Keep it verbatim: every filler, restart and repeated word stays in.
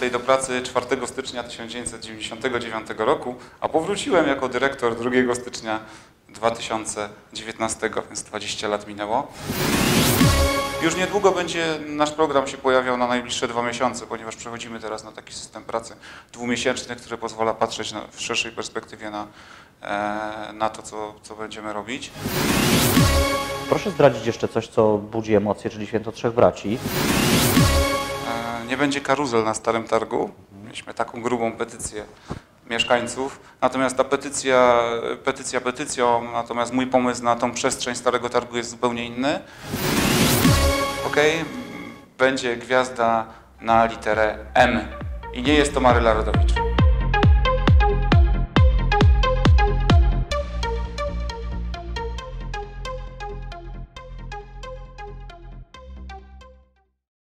tutaj do pracy czwartego stycznia tysiąc dziewięćset dziewięćdziesiątego dziewiątego roku, a powróciłem jako dyrektor drugiego stycznia dwa tysiące dziewiętnastego, więc dwadzieścia lat minęło. Już niedługo będzie nasz program się pojawiał na najbliższe dwa miesiące, ponieważ przechodzimy teraz na taki system pracy dwumiesięczny, który pozwala patrzeć na, w szerszej perspektywie na, e, na to, co, co będziemy robić. Proszę zdradzić jeszcze coś, co budzi emocje, czyli Święto Trzech Braci. E, nie będzie karuzel na Starym Targu. Mieliśmy taką grubą petycję mieszkańców. Natomiast ta petycja, petycja petycją, natomiast mój pomysł na tą przestrzeń Starego Targu jest zupełnie inny. Ok, będzie gwiazda na literę M i nie jest to Maryla Rodowicz.